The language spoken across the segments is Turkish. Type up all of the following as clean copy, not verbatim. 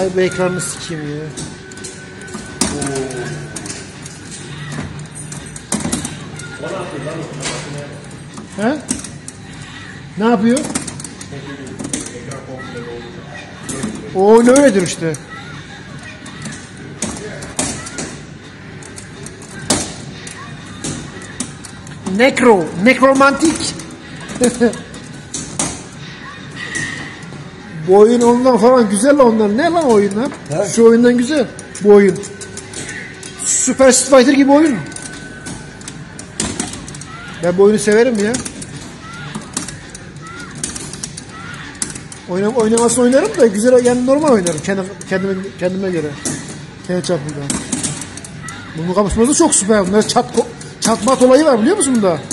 Ay bu ekranını sikeyim ya. He? Ne yapıyor? O oyun öyledir işte. Nekromantik. Bu oyun ondan falan güzel ondan. Ne lan oyunlar? He? Şu oyundan güzel. Bu oyun. Super Street Fighter gibi oyun. Ben bu oyunu severim ya. Oynamasını oynarım da güzel yani normal oynarım kendime göre. Kendi çapımda. Bunun kapışması çok süper. Bunlar çatmat olayı var biliyor musun bunda?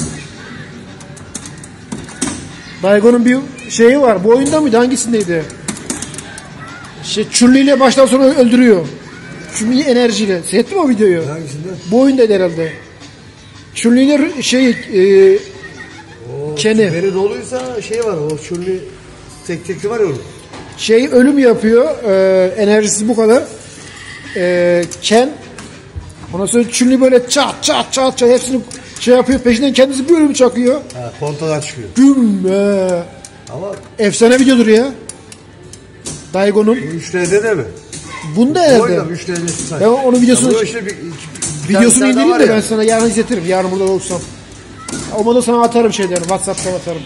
Daigo'nun bir şeyi var. Bu oyunda mıydı? Hangisindeydi? Chun-Li ile baştan sona öldürüyor. Chun-Li enerjiyle. Seyrettin mi o videoyu? Hangisinde? Bu oyundaydı herhalde. Chun-Li ile Ken'i. Beni doluysa şey var o Chun-Li tekli var ya onun. Ölüm yapıyor. Enerjisi bu kadar. Ken ondan sonra Chun-Li böyle çat hepsini yapıyor. Peşinden kendisi bir ölüm çakıyor. Ha, kontadan çıkıyor. Güm. Ama efsane videodur ya. Daigo'nun. 3D'de de mi? Bunda herhalde. Oynam 3D'de say. Ben onun videosunu işte videosunu indireyim de ben sana yarın izletirim. Yarın burada olsam. Olmadı sana atarım şeyleri. WhatsApp'tan atarım.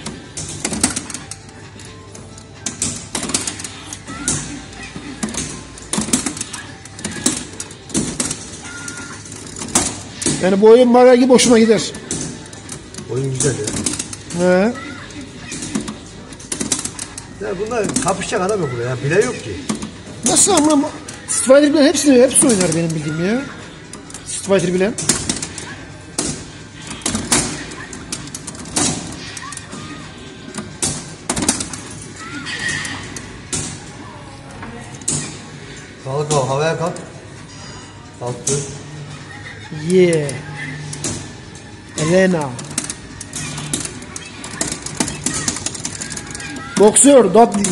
Yani bu oyun Mario gibi hoşuma gider. Oyun güzel ya. He. Ya bunlar kapışacak adam yok burada ya. Bile yok ki. Nasıl ama Street Fighter bilen hepsi oynar benim bildiğim ya. Street Fighter bilen. Kalk havaya kalk. Kalktı. Yeah. Elena. Boksör Dudley.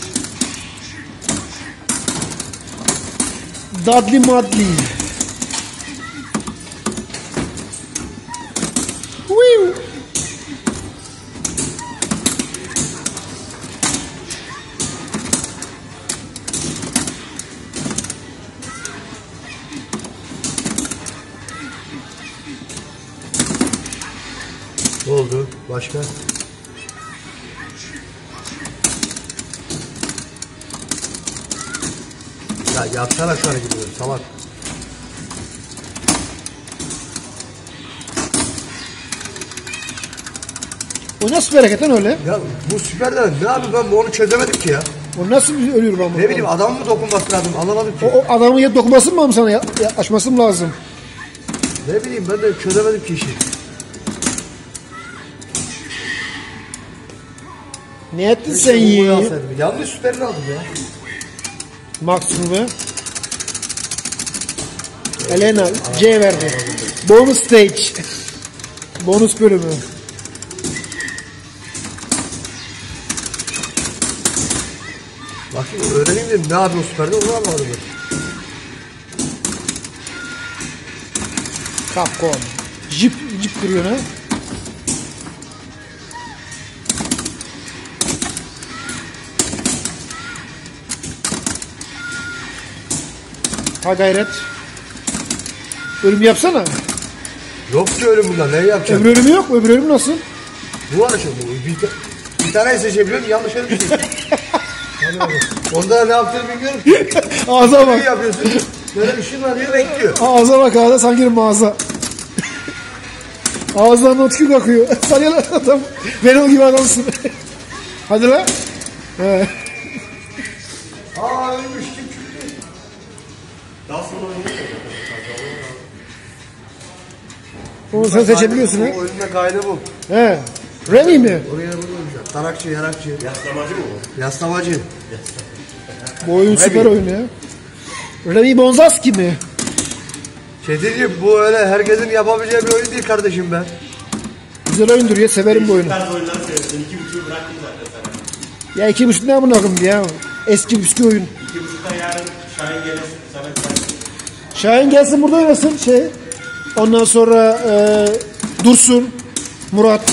Dudley Madley. Woo. Ne oldu? Başka? Ya yapsana şu hareketi böyle salak. O nasıl bir hareket lan öyle? Ya bu süperler ne abi ben onu çözemedim ki ya. O nasıl bir ölüyor ben bunu? Ne bileyim adam mı dokunması lazım anlamadım ki. O adamın ya dokunması mı sana ya açması mı lazım? Ne bileyim ben de çözemedim ki işi. Ne ettin sen ya? Yanlış süperini aldım ya. Maksimum. Elena C verdi. Bonus stage. Bonus bölümü. Bak şimdi öğreneyim dedim ne yapıyor süperde onu anlamadım ben. Capcom. Jip kırıyor ne? Ha gayret. Ölüm yapsana. Yok ki ölüm bunda ne yapacağım? Öbür ölümü yok mu? Öbür ölüm nasıl? Bu var işte bu. Bir tane seçebiliyorum yanlış ölüm seçiyorum. Onda ne yaptığını bilmiyorum ki. Ağza bak. Ne yapıyorsun? Böyle ışınlanıyor bekliyor. Ağza bak ağza sanki mağaza. Ağzından notku kakıyor. Sanıyor adam. Venom gibi adamsın. Hadi lan. He. Aa ölmüş kim çıktı? Daha sonra oynayacak. Onu sen seçebiliyorsun ha. O oyunda kaydı bu. He. Remy mi? Oraya bunu oynayacak. Tarakçı, yarakçı. Yaslamacı mı bu? Yaslamacı. Bu oyun süper oyun ya. Remy Bonzaski mi? Çetin'ciğim bu öyle herkesin yapabileceği bir oyun değil kardeşim ben. Güzel oyundur ya. Severim bu oyunu. Tarz oyunları seviyorsun. 2.5'u bıraktım zaten sana. Ya 2.5 ne amına koyayım ya. Eski püskü oyun. 2.5'da yarın Şahin gelirsin. Samet gelsin. Şahin gelsin burada oynasın şey. Ondan sonra Dursun, Murat.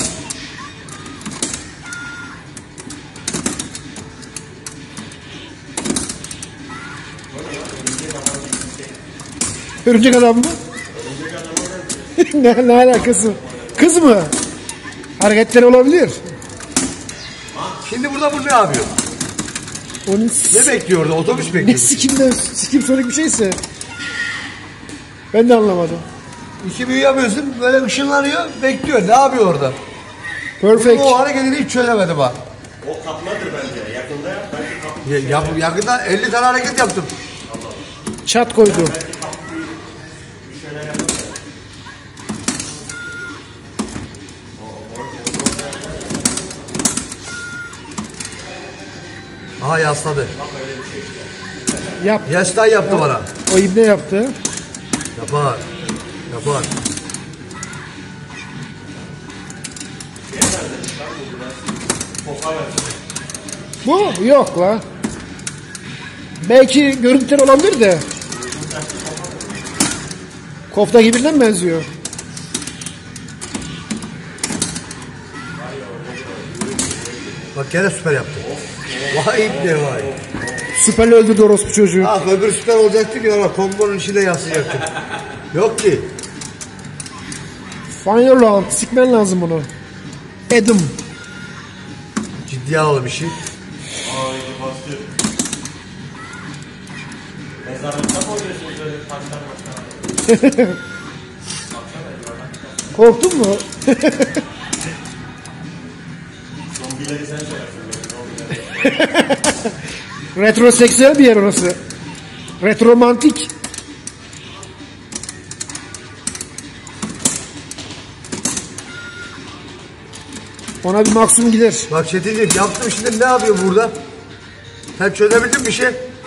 Örümcek adam mı? ne alakası? Kız mı? Hareketleri olabilir. Şimdi burada bu ne yapıyor? Onun Ne bekliyor orada? Otobüs ne bekliyor. sikim sonik bir şeyse. Ben de anlamadım. İki büyüyemiyorsun, böyle ışınlanıyor, bekliyor. Ne yapıyor orada? Perfect. O hareketini hiç çözemedim ha. O kapmadır bence. Yakında yap. Belki kapma. Yakında 50 tane hareket yaptım. Çat koydu. Bir şeyler yapar. Aha yasladı. Yap. Yaslan yaptı bana. O ibne yaptı. Yapar. Yapar. Bu yok la. Belki görüntüler olabilir de. Kofta gibinden benziyor. Bak gene süper yaptı. Vay ne vay. Süperle öldürdü orospu çocuğu. Ah öbür süper olacaktı ki ama kombonun içinde yaslayacaktı. Yok ki. Final round. Sikmen lazım bunu. Adam. Ciddiye alalım işi. Ay bastı. Mezarlıkta mı oynuyorsunuz öyle taşlar başlar? Korktun mu? Zombileri sen seversin. Zombileri. Retroseksüel bir yer orası. Retromantik. Ona bir maksimum gider. Bak Çetinciğim yaptım şimdi ne yapıyor burada? Sen çözebildin bir şey.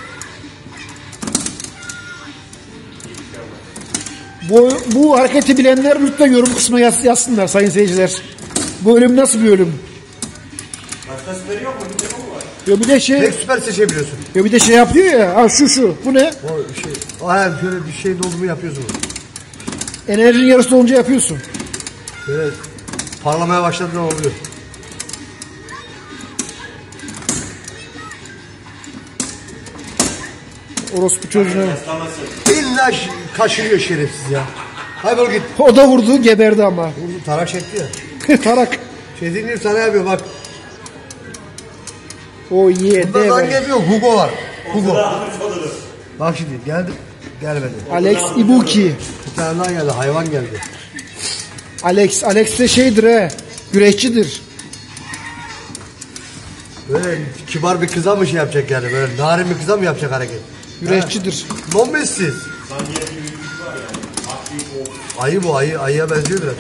Bu hareketi bilenler lütfen yorum kısmına yazsınlar sayın seyirciler. Bu ölüm nasıl bir ölüm? Başka süperi yok mu? Bir tek o mu var? Ya bir de şey, Tek süper seçebiliyorsun. ya bir de şey yapıyor ya. Ha şu. Bu ne? O şey. Aynen şöyle bir şey doldurumu yapıyorsun. Enerjinin yarısı olunca yapıyorsun. Böyle parlamaya başladığında oluyor. Orospu çocuğuna. Yaslaması. İlla kaşınıyor şerefsiz ya. Kaybol git. O da vurdu, geberdi ama. Vurdu, tarak çekti ya. Tarak. Çetinciğim sana yapıyor bak. O ye Bundan de. geliyor Hugo var. Hugo. Almış oluruz. Bak şimdi geldi. Gelmedi. Alex Ibuki. Bir tane daha geldi. Hayvan geldi. Alex de şeydir he. Güreşçidir. Böyle kibar bir kıza mı şey yapacak yani? Böyle narin bir kıza mı yapacak hareket? Güreşçidir. Bombesiz. Sanki bir büyüklük var yani. Aktif o. Ayı bu ayı. Ayıya benziyor biraz.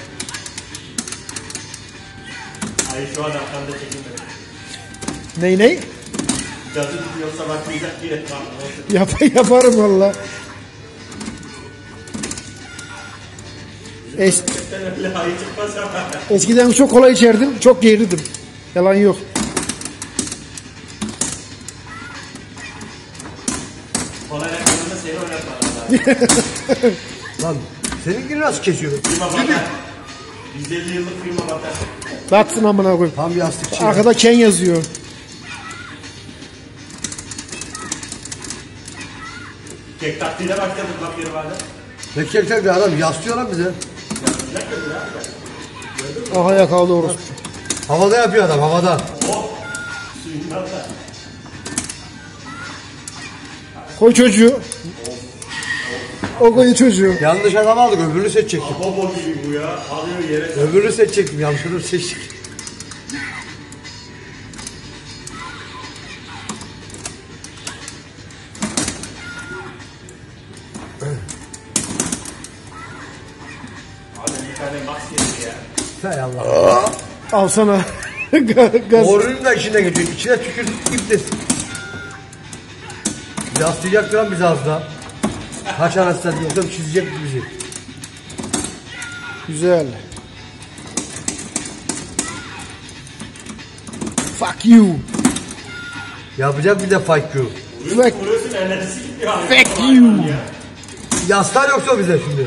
Ay şu an arkamda çekilmedi. Ney? Gazı tutuyorsa bakmayacak diye tam. Yaparım valla. Sen öyle ayı çıkmaz ama. Eskiden çok kolay içerdim. Çok geğirdim. Yalan yok. Kolay yakınında seni oynatmalar. Lan seninkini nasıl kesiyor? Firma batar. 150 yıllık firma batar. Batsın amına koyayım. Tam yastıkçı. Arkada Ken yazıyor. Kek taktiğiyle başladık bak firmada. Tek bir adam yaslıyor lan bize. Aha yakaladı orospu. Havada yapıyor adam havada. Suyundan da. Koy çocuğu. O koyu çocuğu. Yanlış adam aldık öbürünü seçecektim. Bobo gibi bu ya. Alıyor yere. Öbürünü seçecektim yanlış adamı seçtik. Abi bir tane max yedi ya. Hay Allah. Alsana. Gaz. Morunun da içine geçiyor. İçine tükürdük iptesin. Yaslayacak lan bizi az daha. Kaç arasında yoksa çizecek bizi. Güzel. Fuck you. Yapacak bir de fight you. Fuck. Burası Bütün enerjisi gidiyor abi. Fuck you. Yaslar yoksa bize şimdi.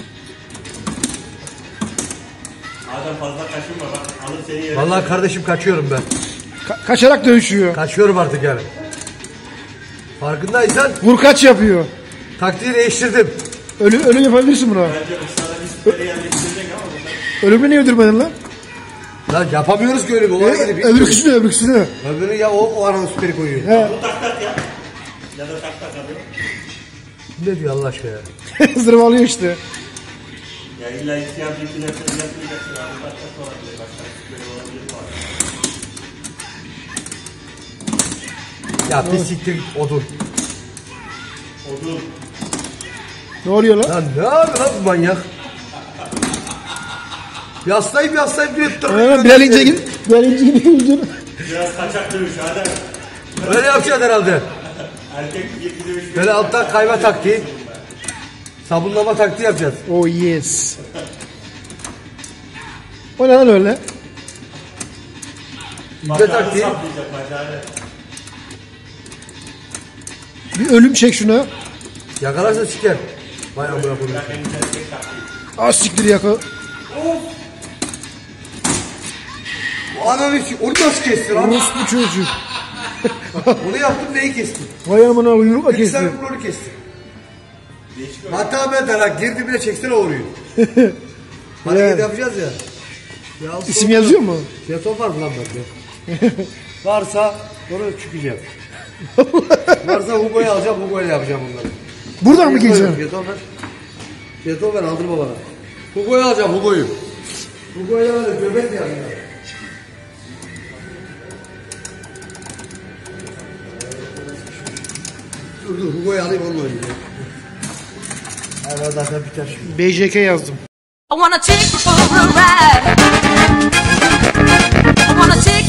Adam fazla kaşınma bak. Alır seni yere. Vallahi kardeşim kaçıyorum ben. Kaçarak dövüşüyor. Kaçıyorum artık yani. Farkındaysan Vur kaç yapıyor. taktiği değiştirdim. Ölüm yapabilirsin buna. Bence Usta'da bir süperi yerleştirecek ama burada. Ölümü niye öldürmedin lan? Lan yapamıyoruz ki öyle bir olay gibi. Öbürküsünü öbürküsünü. Öbürü ya o aranın süperi koyuyor. He. Bu tak tak ya. Ya da tak tak abi. Ne diyor Allah aşkına ya? Zırvalıyor işte. Ya illa ihtiyar bir ilersen yapmayacaksın abi. Tak tak olabilir. Başka bir süperi olabilir mi abi? Ya pis siktir odun. Odun. Ne oluyor lan? Lan ne yapıyor lan bu manyak? Yaslayıp diyor. Bilal İnce gibi. Bilal İnce gibi. Biraz kaçak dövüş Adem. Öyle yapacağız herhalde. Erkek gibi dövüş. Böyle alttan kayma taktiği. Sabunlama taktiği yapacağız. Oh yes. O ne lan öyle? İnce taktiği. Saplayacak bacağını. Bir ölüm çek şuna. Yakalarsa siker. Vay amına koyayım. Benim erkek taktiği. Az siktir yaka. O ananı onu nasıl kestin lan? Orospu çocuk. Onu yaptım neyi kestim? Vay amına yumrukla kesti. Sen bunu kestin. Hatta ben tarak girdi bile çeksene oruyu. Hareket yapacağız ya. Ya İsim yazıyor mu? Jeton var mı lan bende? Varsa onu çıkacağım. Varsa Hugo'yu alacağım, Hugo'yla yapacağım bunları. Buradan mı gireceksin? Jeton ver. Jeton ver, aldırma bana. Hugo'yu alacağım, Hugo'yu. Hugo'yla öyle göbek mi yapacağım? Dur Hugo'yu alayım onunla oynayacağım. Hayvan zaten biter şimdi. BJK yazdım. I wanna take you for a ride. I wanna take